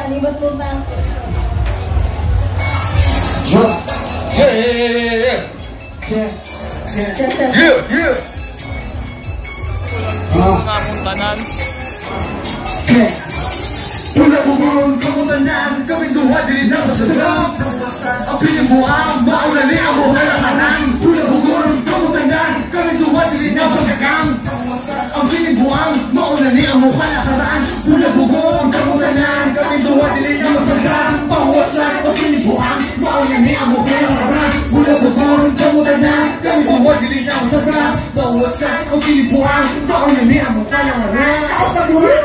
Kanibot mo na. Mga muntanan. Pula bubon, kamutanan, kaming duwa, dili na masadam. Ang piling mo ang maulali, ang mga lakanan. Pula bubon, kamutanan, kaming duwa, dili na masadam. Ang piling mo ang maulali, ang mga lakanan. Pula bubon, kamutanan, kaming duwa, dili na masadam. Pahuwasan, ang piling mo ang maulali, ang mga lakanan. Pula bubon, kamutanan, kaming duwa, dili na masadam. Pahuwasan, ang piling mo ang maulali, ang mga lakanan.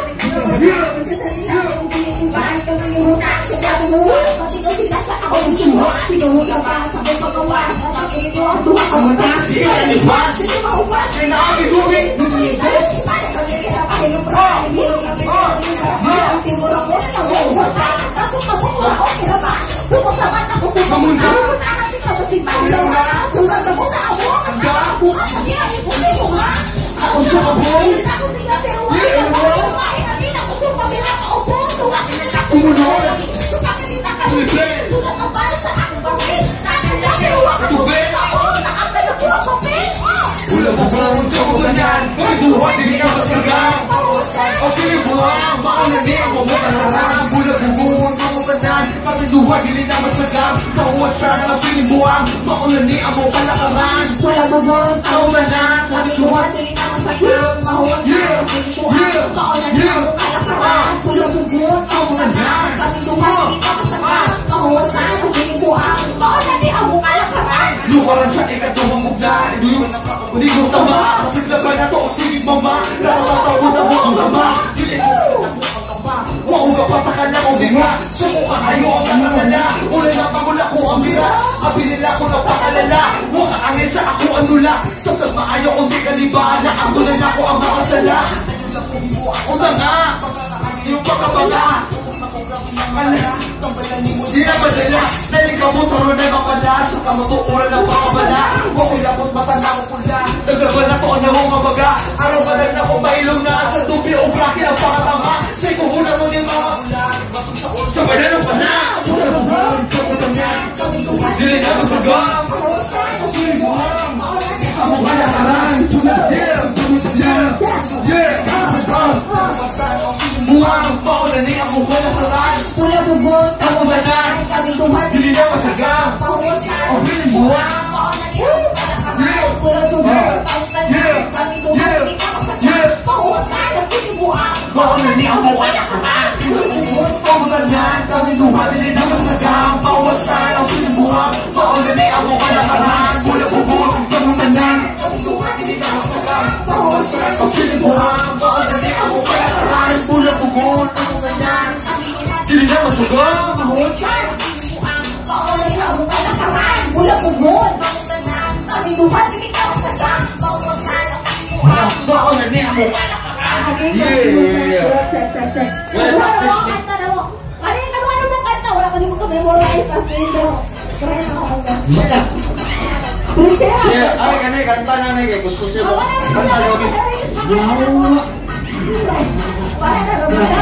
Duwa, dili na masagam. Pahuwasan ang piling mo ang maulani ang mga kalakaran. Wala babon, kaulanan. Sabi duwa, dili na masagam. Pahuwasan ang piling mo ang maulani ang mga kalakaran. Wala babon, kaulanan. Sabi duwa, dili na masagam. Pahuwasan ang piling mo ang maulani ang mga kalakaran. Luwaran sa ikatuwang mugla. Idulong na kakapaligo tama. Kasiglaban na to, sigig mama. Natatawag na mo ang lama. Mauga patakala ko bira. Sumuka kayo ang nangalala. Ula na pagula ko ang bira. Abilila ko na pakalala. Huwag kaangin sa ako ang lula. Sa tagmaayo kong di kalibaan. Nakabulan ako ang makasala. O nga, yung pagkabaga. Di na madala. Naligaw mo taro na mapala. Sa kamatuuran ng pakabala. Huwag ilapot mata na ko pula. Naglaban na to ang nahumabaga. Araw balag na kong mailong na. Sa tubi o braki ang pakatama. Sa ikuhunan mo ni mga ulan. Sa bayan ng pana. Pula mo ba? Kaputan niya. Dili na masagam. Ang mga lakaran. Muang maulani ang mga lakaran. Pula bubon, kamubanan. kami tuhan, dili na masagam. Ang piling muang maulani ang mga lakaran. Pula bubon, kami tuhan, dili na masagam. Pahuwasan ang piling mo ang maulani ang mga lakaran. Kamubanan, kami tuhan, dili na masagam. Pahuwasan ang piling muang maulani ang mga lakaran. Pula bubon, kamubanan, kami tuhan, dili na masagam. Pahuwasan ang piling muang maulani ang mga lakaran. Pula bubon, kamubanan, dili na masagam. pahuwasan ang piling mo ang maulani ang mga lakaran. Pula bubon, kami tuhan, dili na masagam. Pahuwasan ang piling mo ang maulani ang mga lakaran. Yeah! Wala na kanta na mo. Ano yung katuwa mo kanta? Wala ka din mo ka-memorize kasi ito. Kaya na ako kanta. Siya, ay kanay kanta na nage. Gusto siya mo. Kanta na nage. Wala na rin.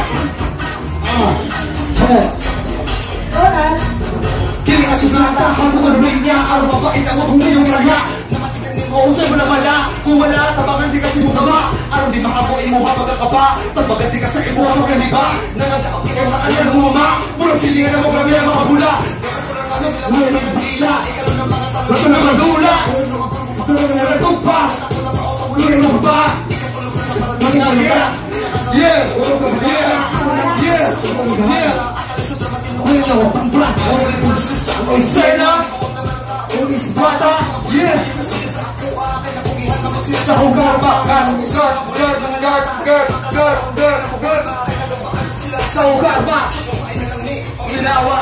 Kini kasuglata, habang manumin niya. Araw mabait ako kung ngayong raya. Mausay mo na wala. Kung wala, tabangan di kasi mo tama. Araw di makabuhay mo ha pagkakapa. Tabagan di ka sa ibo ang maglaliba. Nangagkaot ikaw na kanila humama. Mulang silingan na mo kami ang mga bula. Mula na nagdila. Lato na madula. Mula na nagtumpa. Mula na ba? Magiging ka. Yeah! Yeah! Yeah! Yeah! Sana Ulis bata Yeah Sa hugar bakal Sa hugar ba Ginawa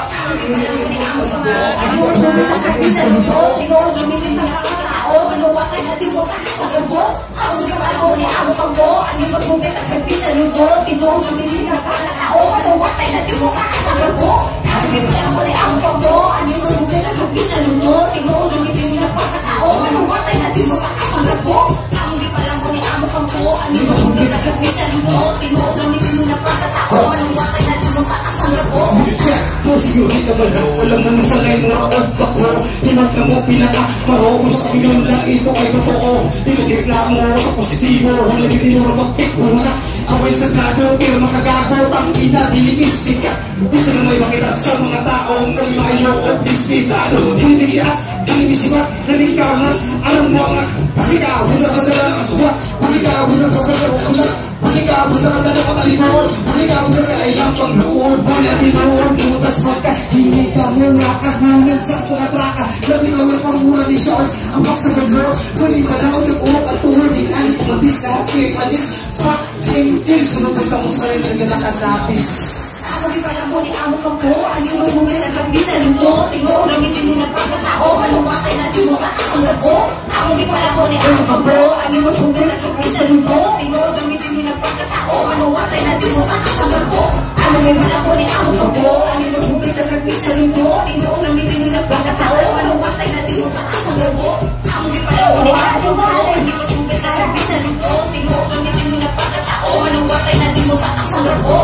siguro di ka bala. Alam mo nang sanay mo nakakagpak ko. Pinaka mo pinakamaro. Kung sa akin lang ito ay totoo. Nireklamo ako positibo. Halagin mo mag-pick mo na. Away sa grado, pero makagago. Tangina, diligis, sikat. Gusto na may makita sa mga taong kami mayo o dispitado. Dinitigias, dinimisipat, nanikaman. Alam mo nga, pakikaw sa kasala ng aswat. Pakikaw sa kasala ng aswat. Pakikaw sa kasala ng katalimon. Pakikaw sa kailang pagluon. Paglatinoon, putas magka. Hindi ka mo nakahunod sa pagkatraka. Labi ka ng pangmura ni short. Ang box na girl, kunin pa na ako nag-uwag at tuhod. Inanit mo dis na okay, manis. Fuck, team, sunod ka mo sa rin ng nakatapis. Ako di pala mo ni amo ka po. Ano yung bumit at pagbisan mo? Tingnan mo gamitin mo na pagkatao. Malumatay natin mo ka asang labo. Ako di pala mo ni amo ka po. Ano yung bumit at pagbisan mo? Tingnan mo gamitin mo na pagkatao. Malumatay natin mo ka asang labo. Ako di pala mo ni amo ka po. Ano yung bumit at pagbisan mo? Tingnan mo gamitin mo na pagkatao. Malumatay natin mo ka asang labo. Ako di pala mo ni amo ka po. Ano yung bumit at pagbisan mo? Tingnan mo gamitin mo na pagkatao. Malumatay natin mo ka asang labo.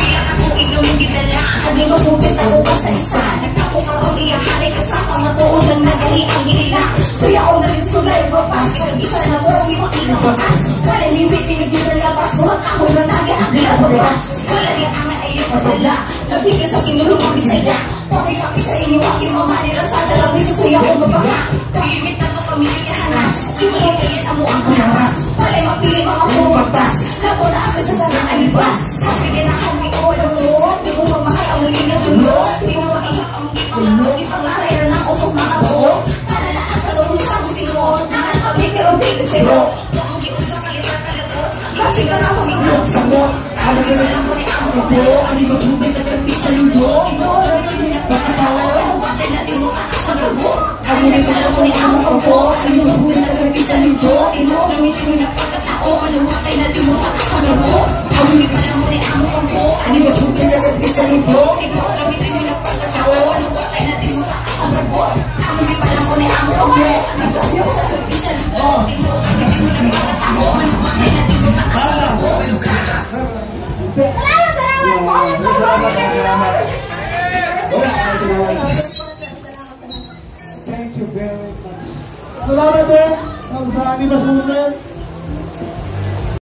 Ikaw yung gitala, hindi ko sumipit ako pa sa isa. Nagpapukarong iyahalay kasama matuod lang nagali ang hinila. Suya ko na rin sulay, bapas, kitag-isa na mo, hindi makita makas. Wala liwit, tinigil na labas, mga kahoy na nag-aagli at mabas. Wala niya angan ay yung padala, nabigyan sa kinulong ang bisaya. Paki-paki sa inyo, aking mama nila sa dalawin sa suya ko mabaka. Kayimit na to kami yung ihanas, imaligayit ang mo ang kanaras. Wala mapili mga puro magtas, lapo na ako sa sanang alibas. Sabi din ang kami ko, di ko mamahal ang muli na dulo. Di mo maiyak ang ipangalo. Ipangaray na ng utok mga buo. Para na ang talong sa musingon. Nakapablik pero big zero. Ang giyon sa kalita-kalatot. Kasi ka na kong iklog sa mo. Alam yung lang ko ni ang upo. Ang ibang subit at kampisa lundo. Inoon na rin na pagkatawa. Ang patay na din mo kaasang labo. Ang ibang lang ko ni ang upo. Ang ibang subit at kampisa lundo. Inoon na rin na pagkatao. Ang patay na din mo kaasang labo. Ang ibang lang ko ni ang upo. Ang ibang subit at kampisa lundo. Inoon na rin na pagkatao. Ang patay na din mo kaasang labo. Ang ibang lang ko ni ang upo. Ang ibang subit at kampisa lundo. Inoon na rin na pagkatao. Ang patay na din mo kaasang labo. Salamat din sa Animas Movement.